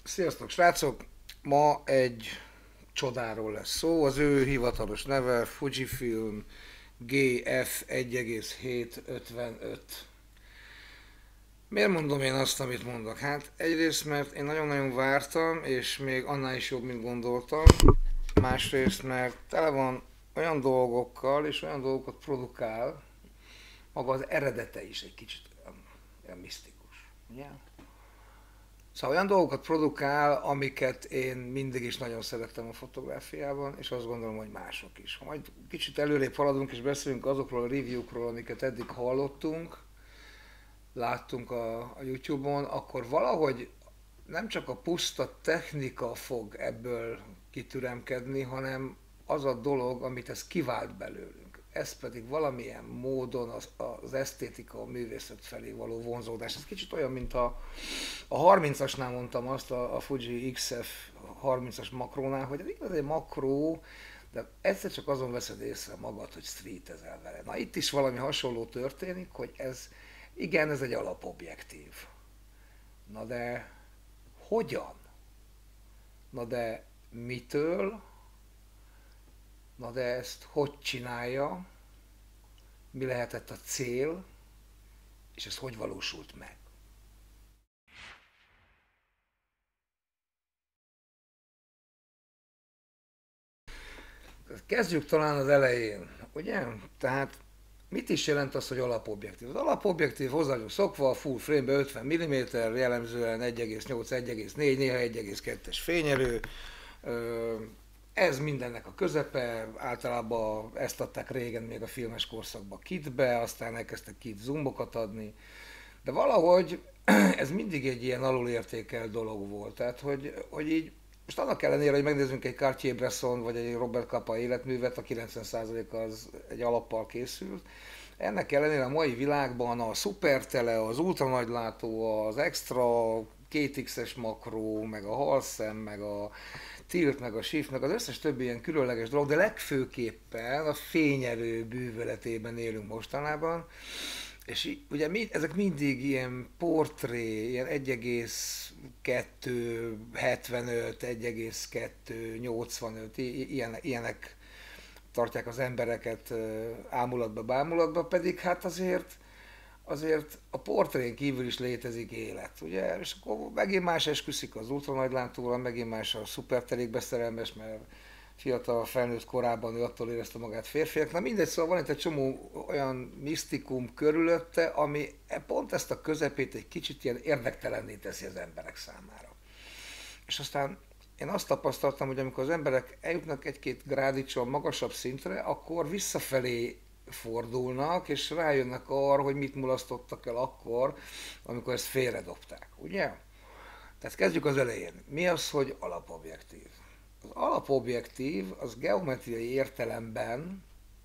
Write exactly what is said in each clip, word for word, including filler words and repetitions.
Sziasztok, srácok! Ma egy csodáról lesz szó. Az ő hivatalos neve Fujifilm G F egy egész hétszázötvenöt. Miért mondom én azt, amit mondok? Hát egyrészt, mert én nagyon-nagyon vártam, és még annál is jobb, mint gondoltam. Másrészt, mert tele van olyan dolgokkal, és olyan dolgokat produkál, maga az eredete is egy kicsit olyan, olyan misztikus. Ugye? Szóval olyan dolgokat produkál, amiket én mindig is nagyon szerettem a fotográfiában, és azt gondolom, hogy mások is. Ha majd kicsit előrébb haladunk és beszélünk azokról a reviewkról, amiket eddig hallottunk, láttunk a, a YouTube-on, akkor valahogy nem csak a puszta technika fog ebből kitüremkedni, hanem az a dolog, amit ez kivált belőlünk. Ez pedig valamilyen módon az, az esztétika, a művészet felé való vonzódás. Ez kicsit olyan, mint a, a harmincasnál mondtam azt, a, a Fuji X F harmincas makrónál, hogy ez igaz egy makró, de egyszer csak azon veszed észre magad, hogy streetezel vele. Na itt is valami hasonló történik, hogy ez, igen, ez egy alapobjektív. Na de hogyan? Na de mitől? Na de ezt hogy csinálja? Mi lehetett a cél? És ez hogy valósult meg? Kezdjük talán az elején, ugye? Tehát mit is jelent az, hogy alapobjektív? Az alapobjektív hozzá vagyunk szokva, a full frame-be ötven milliméter, jellemzően egy egész nyolc, egy egész négy, néha egy egész kettes fényerő. Ez mindennek a közepe, általában ezt adták régen még a filmes korszakban kitbe, aztán elkezdtek kit zoomokat adni, de valahogy ez mindig egy ilyen alulértékelt dolog volt, tehát hogy, hogy így most annak ellenére, hogy megnézzünk egy Cartier-Bresson vagy egy Robert Capa életművet, a kilencven százalék az egy alappal készült, ennek ellenére a mai világban a szupertele, az ultranagylátó, az extra két x-es makró, meg a halszem, meg a tilt, meg a shift, meg az összes többi ilyen különleges dolog, de legfőképpen a fényerő bűvöletében élünk mostanában, és ugye mi, ezek mindig ilyen portré, ilyen egy egész kettő hetvenöt, egy egész kettő nyolcvanöt, ilyen, ilyenek tartják az embereket ámulatba, bámulatba, pedig hát azért azért a portrén kívül is létezik élet, ugye? És akkor megint más esküszik az ultranagylátóval, megint más a szupertelékbe szerelmes, mert fiatal felnőtt korában ő attól érezte magát férfiak. Na mindegy, szóval van itt egy csomó olyan misztikum körülötte, ami pont ezt a közepét egy kicsit ilyen érdektelenné teszi az emberek számára. És aztán én azt tapasztaltam, hogy amikor az emberek eljutnak egy-két grádicson magasabb szintre, akkor visszafelé fordulnak, és rájönnek arra, hogy mit mulasztottak el akkor, amikor ezt félredobták, ugye? Tehát kezdjük az elején. Mi az, hogy alapobjektív? Az alapobjektív az geometriai értelemben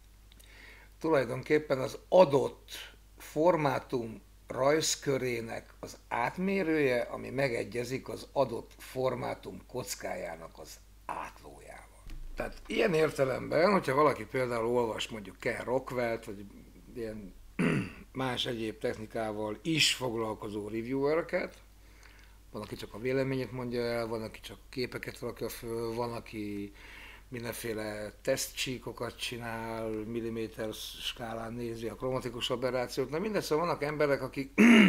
tulajdonképpen az adott formátum rajzkörének az átmérője, ami megegyezik az adott formátum kockájának az átlójával. Tehát ilyen értelemben, hogyha valaki például olvas mondjuk Ken Rockwell-t, vagy ilyen más egyéb technikával is foglalkozó reviewereket, van, aki csak a véleményét mondja el, van, aki csak képeket rakja föl, van, aki mindenféle tesztcsíkokat csinál, milliméter skálán nézi a kromatikus aberrációt. Na mindegy, szóval vannak emberek, akik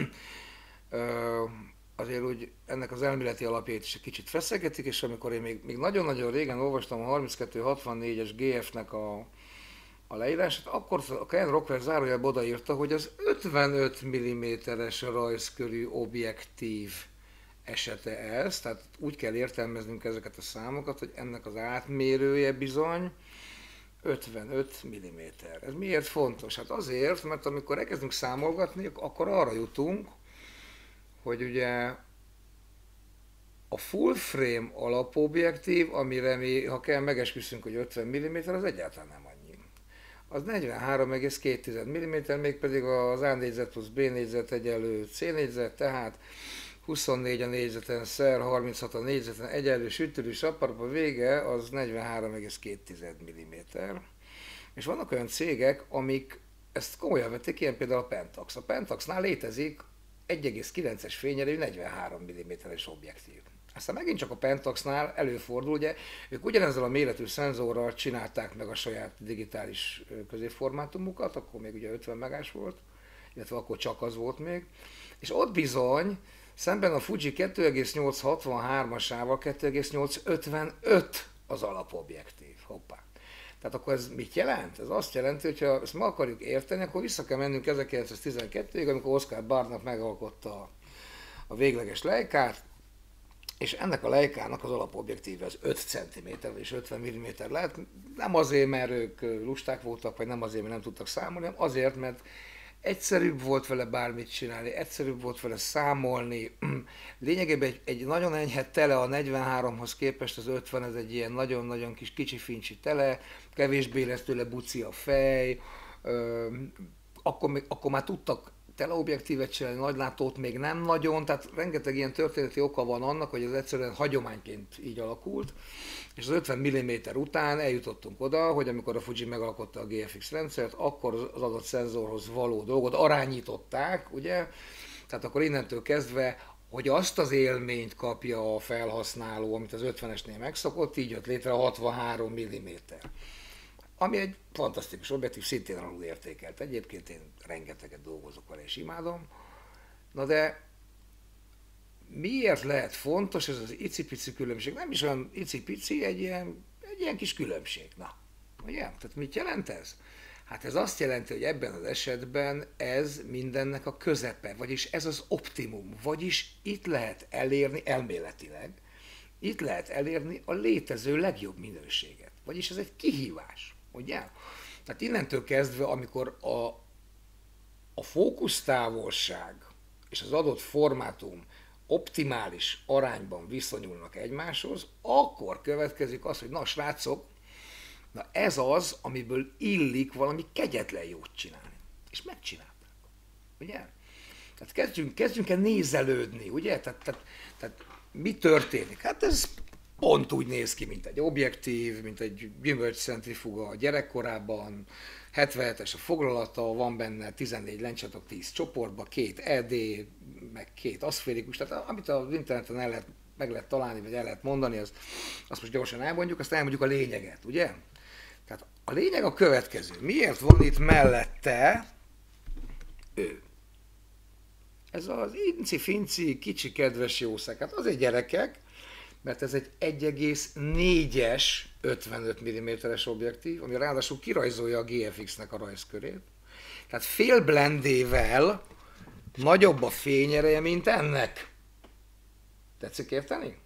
azért úgy ennek az elméleti alapjait is egy kicsit feszegetik, és amikor én még, még nagyon-nagyon régen olvastam a harminckettő hatvannégyes G F-nek a, a leírását, akkor a Ken Rockwell zárójelben odaírta, hogy az ötvenöt milliméteres rajzkörű objektív esete ez, tehát úgy kell értelmeznünk ezeket a számokat, hogy ennek az átmérője bizony ötvenöt milliméter. Ez miért fontos? Hát azért, mert amikor elkezdünk számolgatni, akkor arra jutunk, hogy ugye a full frame alapobjektív, amire mi, ha kell, megesküszünk, hogy ötven milliméter, az egyáltalán nem annyi. Az negyvenhárom egész két milliméter, mégpedig az A négyzet plusz B négyzet egyenlő C négyzet, tehát huszonnégy a négyzeten szer, harminchat a négyzeten egyenlő sütőrű saparap, a vége az negyvenhárom egész két milliméter. És vannak olyan cégek, amik ezt komolyan vették, ilyen például a Pentax. A Pentaxnál létezik egy egész kilences fényerő negyvenhárom milliméteres objektív. Aztán megint csak a Pentaxnál előfordul, ugye ők ugyanezzel a méretű szenzorral csinálták meg a saját digitális középformátumukat, akkor még ugye ötven megás volt, illetve akkor csak az volt még, és ott bizony szemben a Fuji kettő egész nyolc hatvanhármasával kettő egész nyolc ötvenöt az alapobjektív. Hoppá. Tehát akkor ez mit jelent? Ez azt jelenti, hogy ha ezt meg akarjuk érteni, akkor vissza kell mennünk ezerkilencszáztizenkettőig, amikor Oscar Barnak megalkotta a végleges Leicát, és ennek a Leica-nak az alapobjektíve az öt centiméter és ötven milliméter lehet. Nem azért, mert ők lusták voltak, vagy nem azért, mert nem tudtak számolni, hanem azért, mert egyszerűbb volt vele bármit csinálni, egyszerűbb volt vele számolni. Lényegében egy, egy nagyon enyhe tele a negyvenháromhoz képest, az ötven, ez egy ilyen nagyon-nagyon kis kicsi fincsi tele, kevésbé lesz tőle buci a fej, akkor, még, akkor már tudtak teleobjektívet csinálni, nagylátót még nem nagyon, tehát rengeteg ilyen történeti oka van annak, hogy ez egyszerűen hagyományként így alakult, és az ötven milliméter után eljutottunk oda, hogy amikor a Fuji megalkotta a gé ef iksz rendszert, akkor az adott szenzorhoz való dolgot arányították, ugye? Tehát akkor innentől kezdve, hogy azt az élményt kapja a felhasználó, amit az ötvenesnél megszokott, így jött létre a hatvanhárom milliméter. Ami egy fantasztikus objektív, szintén alul értékelt. Egyébként én rengeteget dolgozok vele és imádom. Na de miért lehet fontos ez az icipici különbség? Nem is olyan icipici, egy ilyen, egy ilyen kis különbség. Na, ugye? Tehát mit jelent ez? Hát ez azt jelenti, hogy ebben az esetben ez mindennek a közepe, vagyis ez az optimum, vagyis itt lehet elérni elméletileg, itt lehet elérni a létező legjobb minőséget. Vagyis ez egy kihívás. Ugye? Tehát innentől kezdve, amikor a, a fókusztávolság és az adott formátum optimális arányban viszonyulnak egymáshoz, akkor következik az, hogy na srácok, na ez az, amiből illik valami kegyetlen jót csinálni. És megcsinálták. Ugye? Tehát kezdjünk, kezdjünk el nézelődni, ugye? Tehát, tehát, tehát mi történik? Hát ez pont úgy néz ki, mint egy objektív, mint egy gyümölcscentrifuga a gyerekkorában, hetvenhetes a foglalata, van benne tizennégy lencsetok tíz csoportba, két é dé, meg két aszférikus, tehát amit az interneten el lehet, meg lehet találni, vagy el lehet mondani, az, azt most gyorsan elmondjuk, aztán elmondjuk a lényeget, ugye? Tehát a lényeg a következő. Miért van itt mellette ő? Ez az inci-finci, kicsi, kedves jószág. Hát azért gyerekek, mert ez egy egy egész négyes ötvenöt milliméteres objektív, ami ráadásul kirajzolja a gé ef iksz-nek a rajzkörét. Tehát fél blendével nagyobb a fényereje, mint ennek. Tetszik érteni?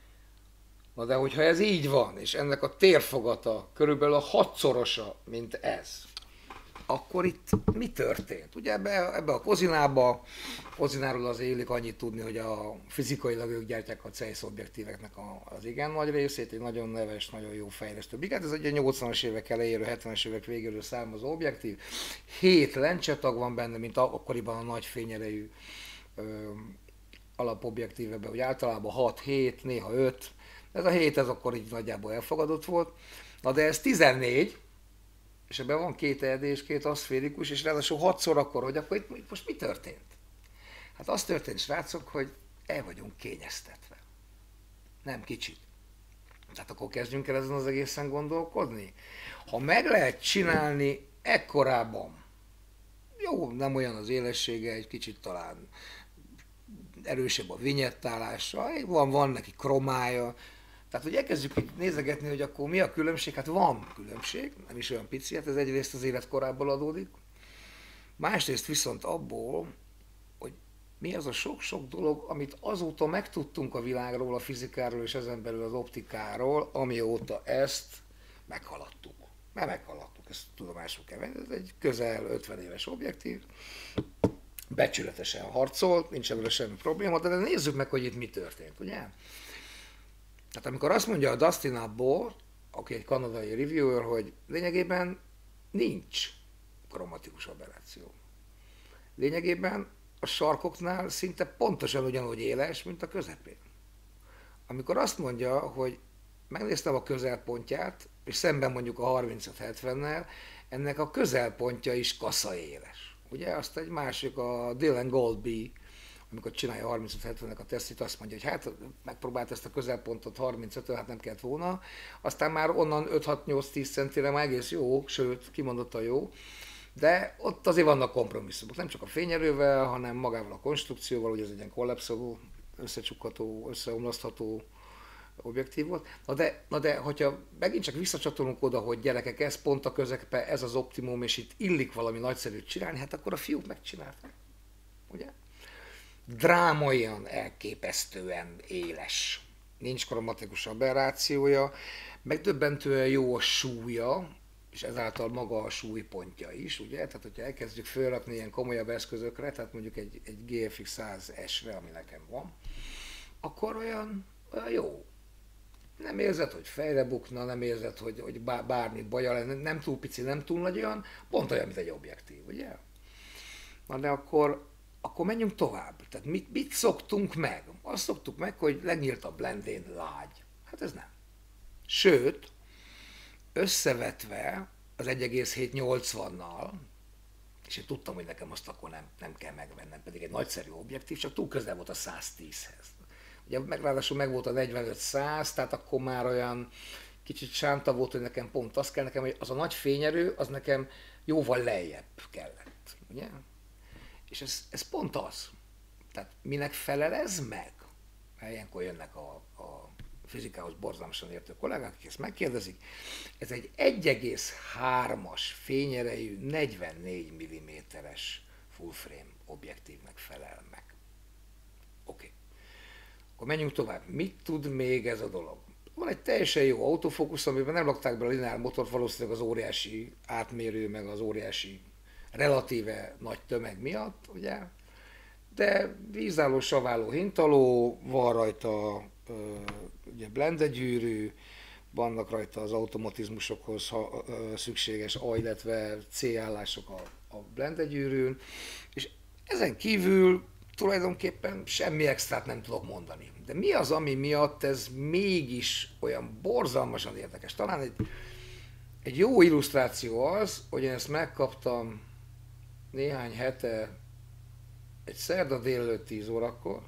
Na de hogyha ez így van, és ennek a térfogata körülbelül a hatszorosa, mint ez, akkor itt mi történt? Ugye ebbe, ebbe a kozinába, kozináról az élik annyit tudni, hogy a fizikailag ők gyártják a Zeiss objektíveknek a, az igen nagy részét, egy nagyon neves, nagyon jó fejlesztő. Hát ez egy nyolcvanas évek elejéről, hetvenes évek végéről származó objektív. Hét lencsetag van benne, mint akkoriban a nagy fényerejű ö, alapobjektívekben, hogy általában hat hét, néha öt. Ez a hét, ez akkor így nagyjából elfogadott volt. Na de ez tizennégy, és ebben van két é dé és két aszférikus, és ráadásul hatszor akkor, hogy akkor itt, itt most mi történt? Hát az történt, srácok, hogy el vagyunk kényeztetve. Nem kicsit. Tehát akkor kezdjünk el ezen az egészen gondolkodni. Ha meg lehet csinálni ekkorában, jó, nem olyan az élessége, egy kicsit talán erősebb a vinyettálása, van, van neki kromája. Tehát, hogy elkezdjük itt nézegetni, hogy akkor mi a különbség, hát van különbség, nem is olyan pici, hát ez egyrészt az életkorából adódik, másrészt viszont abból, hogy mi az a sok-sok dolog, amit azóta megtudtunk a világról, a fizikáról és ezen belül az optikáról, amióta ezt meghaladtuk. Mert meghaladtuk, ezt tudomásul kell venni, ez egy közel ötven éves objektív, becsületesen harcolt, nincs ebből semmi probléma, de nézzük meg, hogy itt mi történt, ugye? Tehát amikor azt mondja a Dustin Abbo, aki egy kanadai reviewer, hogy lényegében nincs kromatikus aberráció. Lényegében a sarkoknál szinte pontosan ugyanúgy éles, mint a közepén. Amikor azt mondja, hogy megnéztem a közelpontját, és szemben mondjuk a harmincöt hetvennel, ennek a közelpontja is kaszaéles. Ugye azt egy másik, a Dylan Goldby amikor csinálja harmincöt hetvennek a tesztjét, azt mondja, hogy hát megpróbált ezt a közelpontot harmincötön, hát nem kellett volna. Aztán már onnan öt hat nyolc tíz centire már egész jó, sőt, kimondottan jó. De ott azért vannak kompromisszumok, nem csak a fényerővel, hanem magával a konstrukcióval, ugye ez egy ilyen kollapszoló, összecsukható, összeomlasztható objektív volt. Na de, na de, hogyha megint csak visszacsatolunk oda, hogy gyerekek, ez pont a közepe, ez az optimum, és itt illik valami nagyszerűt csinálni, hát akkor a fiúk megcsinálták. Ugye? Drámaian, elképesztően éles. Nincs kromatikus aberrációja, megdöbbentően jó a súlya, és ezáltal maga a súlypontja is, ugye? Tehát, hogyha elkezdjük felrakni ilyen komolyabb eszközökre, tehát mondjuk egy, egy G F X száz S-re, ami nekem van, akkor olyan, olyan jó. Nem érzed, hogy fejre bukna, nem érzed, hogy, hogy bármi baja lenne, nem túl pici, nem túl nagy olyan, pont olyan, mint egy objektív, ugye? Na de akkor, akkor menjünk tovább. Tehát mit, mit szoktunk meg? Azt szoktuk meg, hogy lenyílt a blendén lágy. Hát ez nem. Sőt, összevetve az egy egész hét nyolcvannal, és én tudtam, hogy nekem azt akkor nem, nem kell megvennem, pedig egy nagyszerű objektív, csak túl közel volt a száztízhez. Ugye meg, ráadásul meg volt a negyvenöt száz, tehát akkor már olyan kicsit sánta volt, hogy nekem pont az kell nekem, hogy az a nagy fényerő, az nekem jóval lejjebb kellett, ugye? És ez, ez pont az. Tehát minek felel ez meg? Mert ilyenkor jönnek a, a fizikához borzalmasan értő kollégák, akik ezt megkérdezik. Ez egy egy egész hármas fényerejű negyvennégy milliméteres full frame objektívnek felel meg. Oké. Okay. Akkor menjünk tovább. Mit tud még ez a dolog? Van egy teljesen jó autofókusz, amiben nem lakták be a lineár motort, valószínűleg az óriási átmérő, meg az óriási relatíve nagy tömeg miatt, ugye? De vízálló, saváló hintaló, van rajta ugye blendegyűrű, vannak rajta az automatizmusokhoz ha, ö, szükséges A, illetve C állások a, a blendegyűrűn, és ezen kívül tulajdonképpen semmi extrát nem tudok mondani. De mi az, ami miatt ez mégis olyan borzalmasan érdekes? Talán egy, egy jó illusztráció az, hogy én ezt megkaptam néhány hete, egy szerda délelőtt tíz órakor,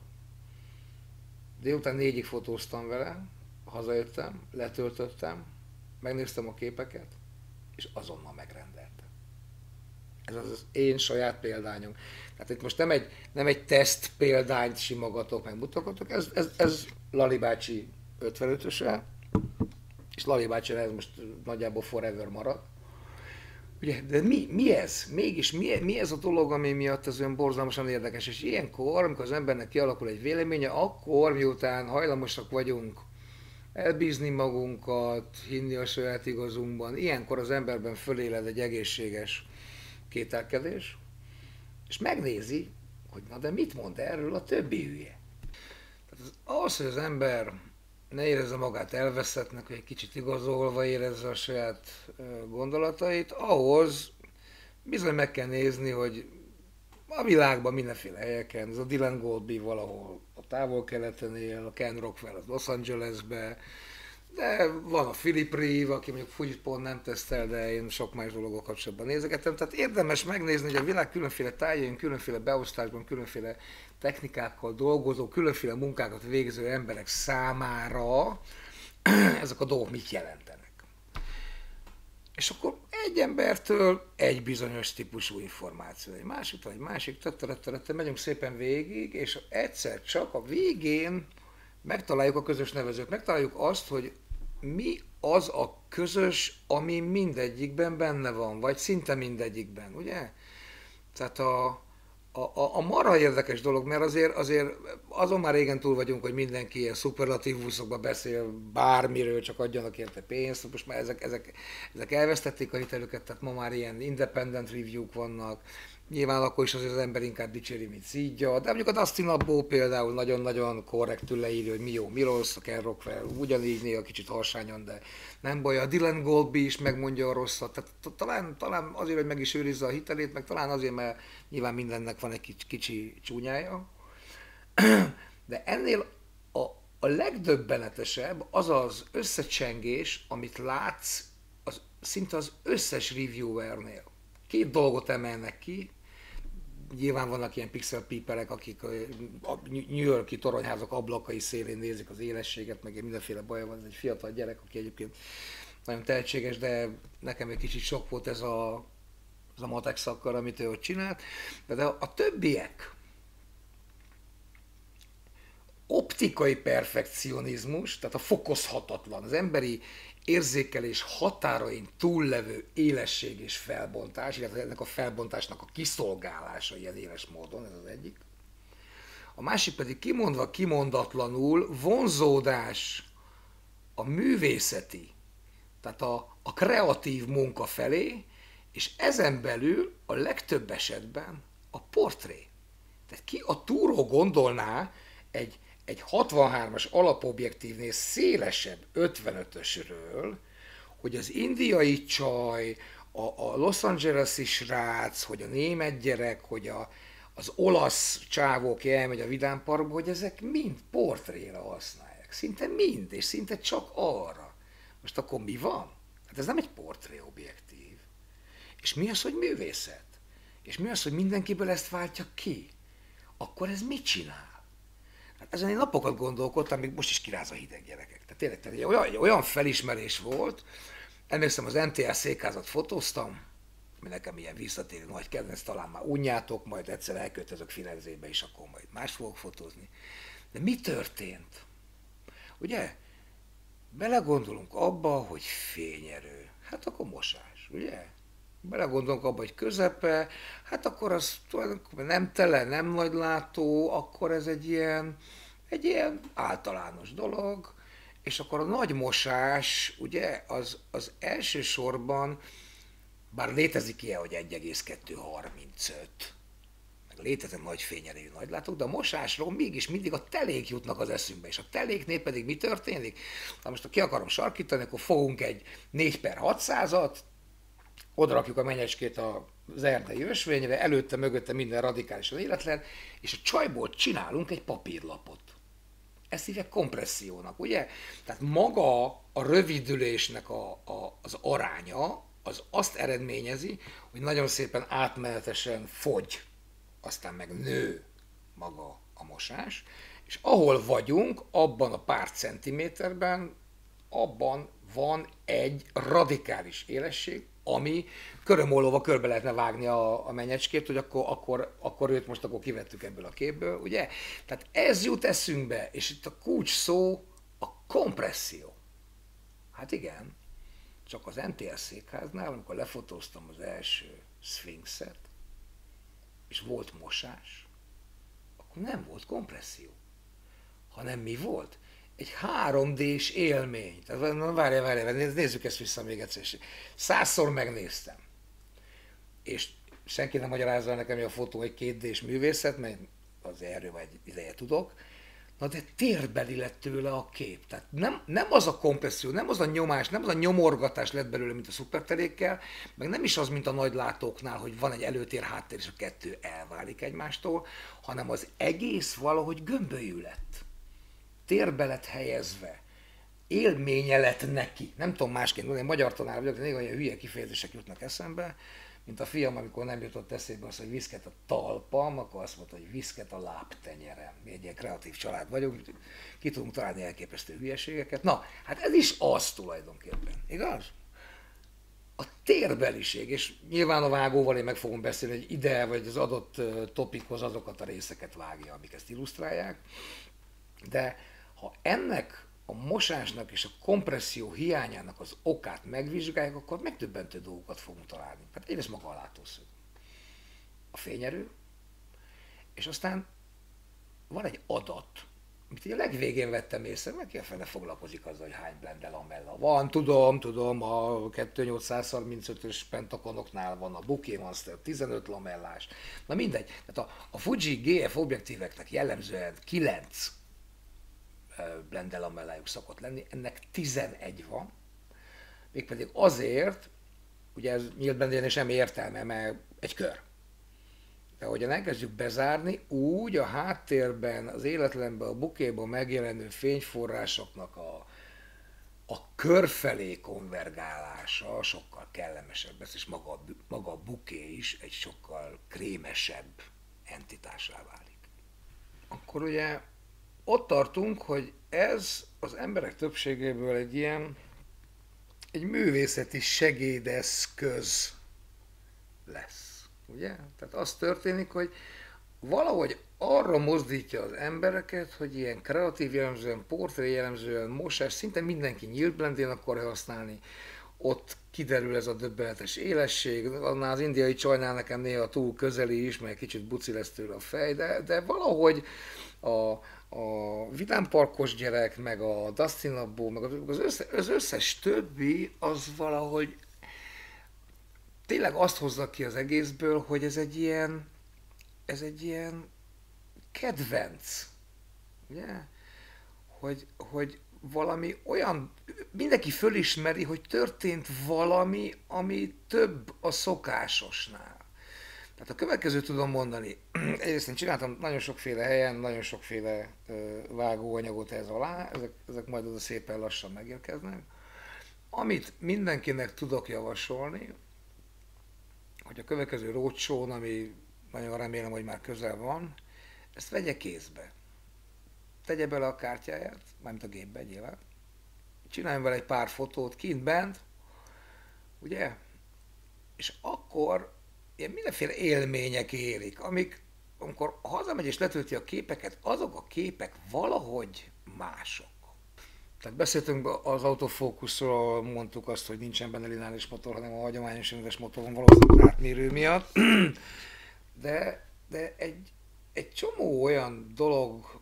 délután négyig fotóztam vele, hazajöttem, letöltöttem, megnéztem a képeket, és azonnal megrendeltem. Ez az én saját példányom. Tehát itt most nem egy, nem egy teszt példányt simogatok, meg mutogatok, ez, ez, ez Lali bácsi ötvenötöse, és Lali bácsi ez most nagyjából forever marad. Ugye, de mi, mi ez? Mégis mi, mi ez a dolog, ami miatt ez olyan borzalmasan érdekes? És ilyenkor, amikor az embernek kialakul egy véleménye, akkor miután hajlamosak vagyunk elbízni magunkat, hinni a saját igazunkban, ilyenkor az emberben föléled egy egészséges kételkedés, és megnézi, hogy na de mit mond erről a többi hülye. Tehát az, ahhoz, hogy az ember ne érezze magát elveszettnek, hogy egy kicsit igazolva érezze a saját gondolatait, ahhoz bizony meg kell nézni, hogy a világban mindenféle helyeken, ez a Dylan Goldby valahol a távol-keleten él, a Ken Rockwell az Los Angelesbe, de van a Philip Reeve, aki mondjuk Fujit pont nem tesztel, de én sok más dologgal kapcsolatban nézegetem. Tehát érdemes megnézni, hogy a világ különféle tájain, különféle beosztásban, különféle technikákkal dolgozó, különféle munkákat végző emberek számára ezek a dolgok mit jelentenek. És akkor egy embertől egy bizonyos típusú információ, egy másiktól egy másik, tetteretterettel megyünk szépen végig, és egyszer csak a végén megtaláljuk a közös nevezőt, megtaláljuk azt, hogy mi az a közös, ami mindegyikben benne van, vagy szinte mindegyikben, ugye? Tehát a, a, a, a marha érdekes dolog, mert azért, azért azon már régen túl vagyunk, hogy mindenki ilyen szuperlatívuszokba beszél bármiről, csak adjanak érte pénzt, most már ezek, ezek, ezek elvesztették a hitelüket, tehát ma már ilyen independent review-k vannak, nyilván akkor is azért az ember inkább dicséri, mint szídja, de mondjuk a Dustin Abbo például nagyon-nagyon korrektül leírja, hogy mi jó, mi rossz, a Ken Rockwell ugyanígy néha kicsit harsányan, de nem baj, a Dylan Goldby is megmondja a rosszat, tehát talán, talán azért, hogy meg is őrizze a hitelét, meg talán azért, mert nyilván mindennek van egy kicsi, kicsi csúnyája, de ennél a, a legdöbbenetesebb az az összecsengés, amit látsz az, szinte az összes reviewernél. Két dolgot emelnek ki, nyilván vannak ilyen pixel peeperek, akik a New York-i toronyházak ablakai szélén nézik az élességet, meg mindenféle baja van, ez egy fiatal gyerek, aki egyébként nagyon tehetséges, de nekem egy kicsit sok volt ez a, ez a matek szakkar, amit ő ott csinált. De a többiek, optikai perfekcionizmus, tehát a fokozhatatlan, az emberi érzékelés határain túllevő élesség és felbontás, illetve ennek a felbontásnak a kiszolgálása ilyen éles módon, ez az egyik. A másik pedig kimondva kimondatlanul vonzódás a művészeti, tehát a, a kreatív munka felé, és ezen belül a legtöbb esetben a portré. Tehát ki a túró gondolná egy egy hatvanhármas alapobjektívnél szélesebb ötvenötösről, hogy az indiai csaj, a, a Los Angeles-i srác, hogy a német gyerek, hogy a, az olasz csávó, aki elmegy a Vidám Parkba, hogy ezek mind portréra használják. Szinte mind, és szinte csak arra. Most akkor mi van? Hát ez nem egy portréobjektív. És mi az, hogy művészet? És mi az, hogy mindenkiből ezt váltja ki? Akkor ez mit csinál? Hát ezen én napokat gondolkodtam, még most is kiráz a hideg, gyerekek. Tehát tényleg, tehát egy olyan, olyan felismerés volt, emlékszem, az em té es székházat fotóztam, ami nekem ilyen visszatérő nagy kedvenc, talán már unjátok, majd egyszer elköltözök Firenzébe, és akkor majd más fogok fotózni. De mi történt? Ugye? Belegondolunk abba, hogy fényerő. Hát akkor mosás, ugye? Belegondolunk abba, hogy közepe, hát akkor az tulajdonképpen nem tele, nem nagy látó, akkor ez egy ilyen, egy ilyen általános dolog, és akkor a nagy mosás, ugye, az, az elsősorban, bár létezik ilyen, hogy egy egész kettő harmincöt, meg léteznek nagy fényerejű nagylátók, de a mosásról mégis mindig a telék jutnak az eszünkbe, és a teléknél pedig mi történik? Na most, ha ki akarom sarkítani, akkor fogunk egy négy per hatszázat, oda rakjuk a menyecskét az erdei ösvényre, előtte, mögötte minden radikálisan életlen, és a csajból csinálunk egy papírlapot. Ezt hívják kompressziónak, ugye? Tehát maga a rövidülésnek a, a, az aránya, az azt eredményezi, hogy nagyon szépen átmenetesen fogy, aztán meg nő maga a mosás, és ahol vagyunk, abban a pár centiméterben, abban van egy radikális élesség, ami körömolóva körbe lehetne vágni a, a menyecskét, hogy akkor, akkor, akkor őt most akkor kivettük ebből a képből, ugye? Tehát ez jut eszünkbe, és itt a kulcs szó a kompresszió. Hát igen, csak az em té es székháznál, amikor lefotóztam az első szfinxet, és volt mosás, akkor nem volt kompresszió, hanem mi volt? Egy három dés élmény. Tehát várjál, várjál, nézzük ezt vissza még egyszer. Százszor megnéztem. És senki nem magyarázza nekem, hogy a fotó egy két dés művészet, mert az erről vagy ideje tudok. Na de térbeli lett tőle a kép. Tehát nem, nem az a kompresszió, nem az a nyomás, nem az a nyomorgatás lett belőle, mint a szuperterékkel, meg nem is az, mint a nagylátóknál, hogy van egy előtér, háttér, és a kettő elválik egymástól, hanem az egész valahogy gömbölyű lett. Térbe lett helyezve, élménye lett neki. Nem tudom másként mondani, én magyar tanár vagyok, de néha olyan hülye kifejezések jutnak eszembe, mint a fiam, amikor nem jutott eszébe az, hogy viszket a talpam, akkor azt mondta, hogy viszket a lábtenyerem. Mi egy ilyen kreatív család vagyunk, ki tudunk találni elképesztő hülyeségeket. Na, hát ez is az tulajdonképpen, igaz? A térbeliség, és nyilván a vágóval én meg fogom beszélni, hogy ide vagy az adott topikhoz azokat a részeket vágja, amik ezt illusztrálják, de ha ennek a mosásnak és a kompresszió hiányának az okát megvizsgáljuk, akkor megdöbbentő dolgokat fogunk találni. Hát egyrészt maga a látószög, a fényerő, és aztán van egy adat, amit a legvégén vettem észre, meg ki a fene foglalkozik azzal, hogy hány blende lamella van. Tudom, tudom, a kettő-nyolc-százharmincötös pentakonoknál van, a Bokeh Monster tizenöt lamellás. Na mindegy, tehát a, a Fuji gé ef objektíveknek jellemzően kilenc blende lamellájuk szokott lenni, ennek tizenegy van, mégpedig azért, ugye ez nyílt blendénél semmi értelme, mert egy kör. De ahogyan elkezdjük bezárni, úgy a háttérben, az életlenben, a bukéban megjelenő fényforrásoknak a, a kör felé konvergálása sokkal kellemesebb lesz, és maga, maga a buké is egy sokkal krémesebb entitássá válik. Akkor ugye ott tartunk, hogy ez az emberek többségéből egy ilyen, egy művészeti segédeszköz lesz. Ugye? Tehát az történik, hogy valahogy arra mozdítja az embereket, hogy ilyen kreatív jellemzően, portré jellemzően, mosás, szinte mindenki nyílt blendén akar használni, ott kiderül ez a döbbenetes élesség, annál az indiai csajnál nekem néha túl közeli is, mert kicsit buci lesz tőle a fej, de, de valahogy a, a vidámparkos gyerek, meg a Dustin Abbo, meg az, össze, az összes többi, az valahogy tényleg azt hozza ki az egészből, hogy ez egy ilyen, ez egy ilyen kedvenc, ugye? Hogy, hogy valami olyan, mindenki fölismeri, hogy történt valami, ami több a szokásosnál. Tehát a következőt tudom mondani. Egyrészt én csináltam nagyon sokféle helyen, nagyon sokféle vágóanyagot ez alá, ezek, ezek majd oda szépen lassan megérkeznek. Amit mindenkinek tudok javasolni, hogy a következő roadshow-n, ami nagyon remélem, hogy már közel van, ezt vegye kézbe. Tegye bele a kártyáját, mármint a gépbe nyilván. Csináljon vele egy pár fotót kint bent, ugye? És akkor ilyen mindenféle élmények érik, amik, amikor hazamegy és letölti a képeket, azok a képek valahogy mások. Tehát beszéltünk az autofókuszról, mondtuk azt, hogy nincsen benne lineáris motor, hanem a hagyományos rendes motor van valószínűleg átmérő miatt. De, de egy, egy csomó olyan dolog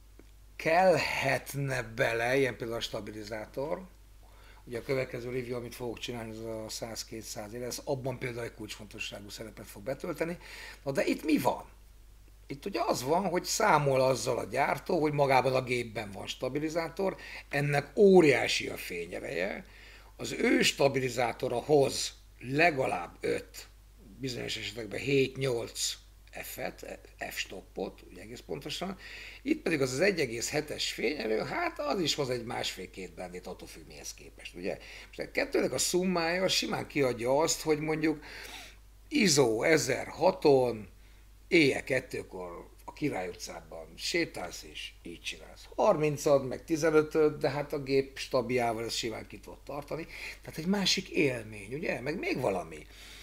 kellhetne bele, ilyen például a stabilizátor. Ugye a következő review, amit fogok csinálni, az a száz-kétszáz év, ez abban például egy kulcsfontosságú szerepet fog betölteni. Na de itt mi van? Itt ugye az van, hogy számol azzal a gyártó, hogy magában a gépben van stabilizátor, ennek óriási a fényereje, az ő stabilizátora hoz legalább öt, bizonyos esetekben hét-nyolc F-et, F-stoppot, ugye egész pontosan. Itt pedig az az egy egész hetes fényerő, hát az is hoz egy másfél-két blendét, attól függ mihez képest, ugye? Most a kettőnek a szummája simán kiadja azt, hogy mondjuk ISO ezerhaton, éjjel kettőkor a Király utcában sétálsz és így csinálsz. harmincad, meg tizenötöd, de hát a gép stabiával ez simán ki tudod tartani. Tehát egy másik élmény, ugye? Meg még valami,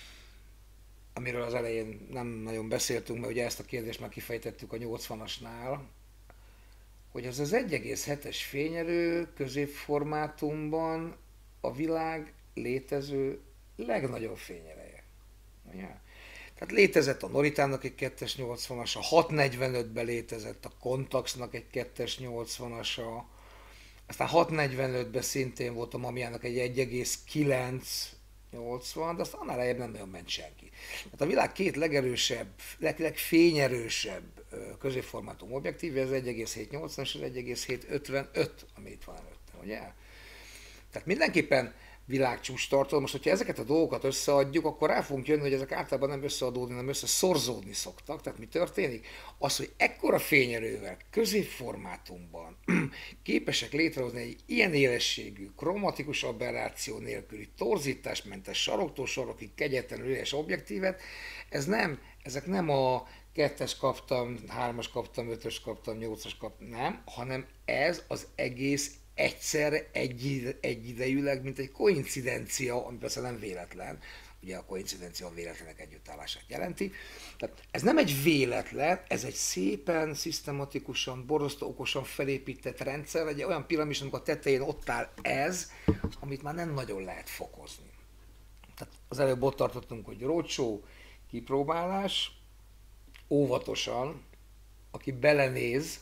amiről az elején nem nagyon beszéltünk, mert ugye ezt a kérdést már kifejtettük a nyolcvanasnál, hogy az az egy egész hetes fényerő középformátumban a világ létező legnagyobb fényereje. Ugye? Tehát létezett a Noritának egy kettes nyolcvanas, a hatszáznegyvenötben létezett a Contaxnak egy kettes nyolcvanasa, aztán hatszáznegyvenötben szintén volt a Mamiának egy egy egész kilenc nyolcvan, de aztán annál lejjebb nem nagyon ment senki. Tehát a világ két legerősebb, leg, legfényerősebb középformátum objektívje az egy egész hétszáznyolcvan és az egy egész hétszázötvenöt, ami itt van előttem, ugye? Tehát mindenképpen világcsúcs tartó. Most, hogyha ezeket a dolgokat összeadjuk, akkor rá fogunk jönni, hogy ezek általában nem összeadódni, hanem összeszorzódni szoktak. Tehát mi történik? Az, hogy ekkora fényerővel, középformátumban képesek létrehozni egy ilyen élességű, kromatikus aberráció nélküli, torzításmentes, saroktól sarokig kegyetlenül üres objektívet, ez nem, ezek nem a kettes kaptam, hármas kaptam, ötös kaptam, nyolcas kaptam, nem, hanem ez az egész egyszerre egy, egyidejűleg, mint egy koincidencia, ami persze nem véletlen, ugye a koincidencia a véletlenek együttállását jelenti. Tehát ez nem egy véletlen, ez egy szépen, szisztematikusan, borzasztó okosan felépített rendszer, egy olyan piramis, amikor a tetején ott áll ez, amit már nem nagyon lehet fokozni. Tehát az előbb ott tartottunk, hogy roadshow, kipróbálás, óvatosan, aki belenéz,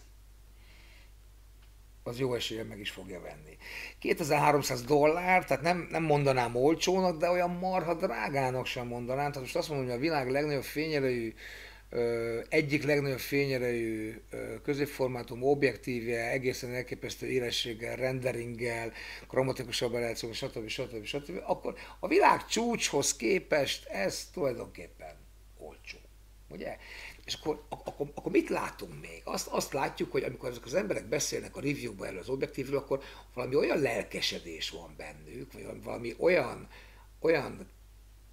az jó eséllyel meg is fogja venni. kétezer-háromszáz dollár, tehát nem, nem mondanám olcsónak, de olyan marha drágának sem mondanám. Tehát most azt mondom, hogy a világ legnagyobb fényerejű, egyik legnagyobb fényerejű középformátum objektívje, egészen elképesztő élességgel, renderinggel, kromatikus aberrációval, stb. stb. stb. Akkor a világ csúcshoz képest ez tulajdonképpen olcsó. Ugye? És akkor, akkor, akkor mit látunk még? Azt, azt látjuk, hogy amikor ezek az emberek beszélnek a review-ban erről az objektívről, akkor valami olyan lelkesedés van bennük, vagy valami olyan, olyan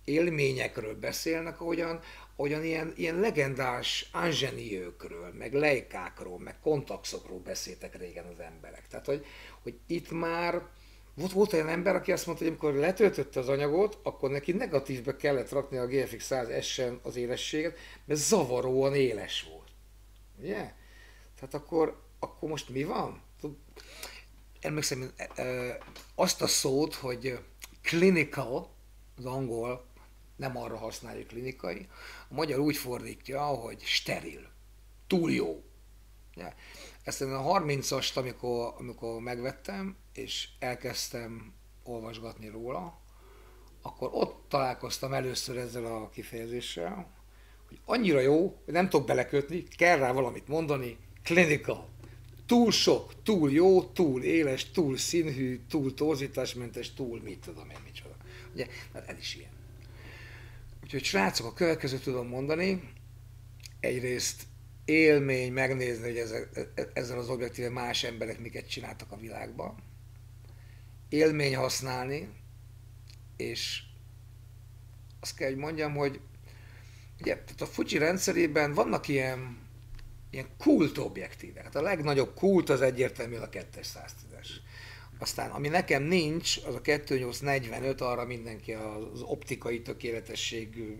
élményekről beszélnek, ahogyan, ahogyan ilyen, ilyen legendás ingeniőkről, meg leikákról, meg kontaxokról beszéltek régen az emberek. Tehát, hogy, hogy itt már volt, volt olyan ember, aki azt mondta, hogy amikor letöltötte az anyagot, akkor neki negatívbe kellett rakni a G F X száz S-en az élességet, mert zavaróan éles volt. Ugye? Tehát akkor, akkor most mi van? Emlékszem, azt a szót, hogy clinical, az angol nem arra használja klinikai, a magyar úgy fordítja, hogy steril, túl jó. Ja. Ezt a harmincast, amikor, amikor megvettem, és elkezdtem olvasgatni róla, akkor ott találkoztam először ezzel a kifejezéssel, hogy annyira jó, hogy nem tudok belekötni, kell rá valamit mondani, clinical. Túl sok, túl jó, túl éles, túl színhű, túl torzításmentes, túl mit tudom én micsoda. Ugye, hát ez is ilyen. Úgyhogy srácok, a következőt tudom mondani, egyrészt élmény megnézni, hogy ezzel, ezzel az objektíven más emberek miket csináltak a világban. Élmény használni, és azt kell, hogy mondjam, hogy ugye, tehát a Fuji rendszerében vannak ilyen, ilyen kult objektívek. Hát a legnagyobb kult az egyértelműen a kétszáztízes. Aztán, ami nekem nincs, az a kettőnyolc negyvenöt, arra mindenki az optikai tökéletesség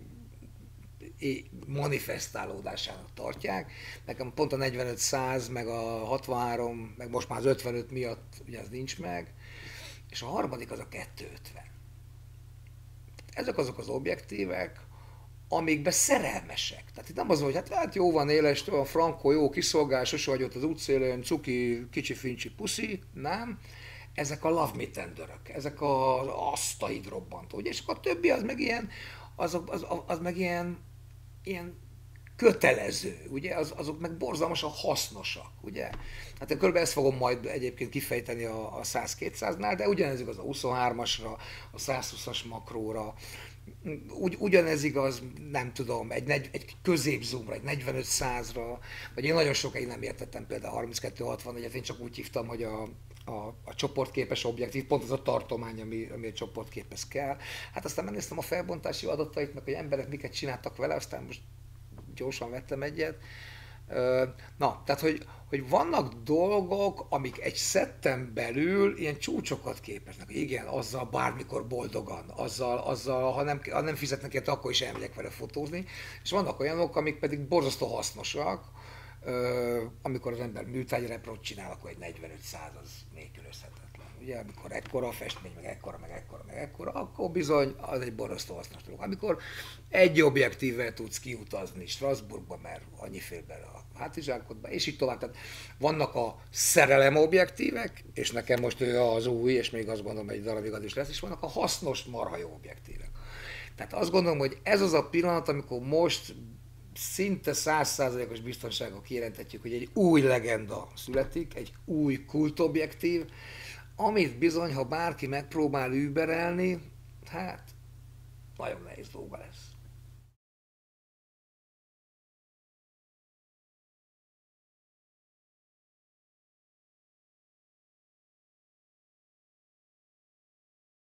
manifestálódásának tartják. Nekem pont a negyvenöt száz, meg a hatvanhárom, meg most már az ötvenöt miatt ugye az nincs meg. És a harmadik az a kettőszázötven. Ezek azok az objektívek, amikben szerelmesek. Tehát itt nem az, hogy hát, hát jó van éles, olyan frankó, jó kiszolgál, sose vagy ott az útszélén, cuki, kicsi fincsi puszi, nem. Ezek a love me tenderök, ezek az asztaid robbantó, ugye? És akkor a többi az meg ilyen, az, az, az, az meg ilyen, ilyen kötelező, ugye? Az, azok meg borzalmasan hasznosak, ugye? Hát én körülbelül ezt fogom majd egyébként kifejteni a, a száz kétszáznál, de ugyanez igaz a huszonhármasra, a százhúszas makróra, Ugy, ugyanez igaz, nem tudom, egy, egy középzoomra, egy negyvenöt százra, vagy én nagyon sokáig nem értettem például a harminckettő hatvannégyet, én csak úgy hívtam, hogy a, a, a csoportképes objektív, pont az a tartomány, ami, ami a csoportképhez kell. Hát aztán megnéztem a felbontási adatait, meg hogy emberek miket csináltak vele, aztán most gyorsan vettem egyet. Na, tehát, hogy, hogy vannak dolgok, amik egy szetten belül ilyen csúcsokat képeznek. Igen, azzal bármikor boldogan, azzal, azzal ha, nem, ha nem fizetnek érte, akkor is elmegyek vele fotózni. És vannak olyanok, amik pedig borzasztó hasznosak, amikor az ember műtárgyreprót csinál, akkor egy negyvenöt száz az nélkülözhetetlen. Ugye, amikor ekkora a festmény, meg ekkora, meg ekkora, meg ekkora, akkor bizony az egy borzasztó hasznos dolog. Amikor egy objektívvel tudsz kiutazni Strasbourgba, mert annyi fér bele a hátizsákodba, és így tovább. Tehát vannak a szerelem objektívek, és nekem most ő az új, és még azt gondolom, hogy egy darabig az is lesz, és vannak a hasznos, marha jó objektívek. Tehát azt gondolom, hogy ez az a pillanat, amikor most szinte száz százalékos biztonsággal kijelenthetjük, hogy egy új legenda születik, egy új kultobjektív, amit bizony, ha bárki megpróbál überelni, hát nagyon nehéz dolga lesz.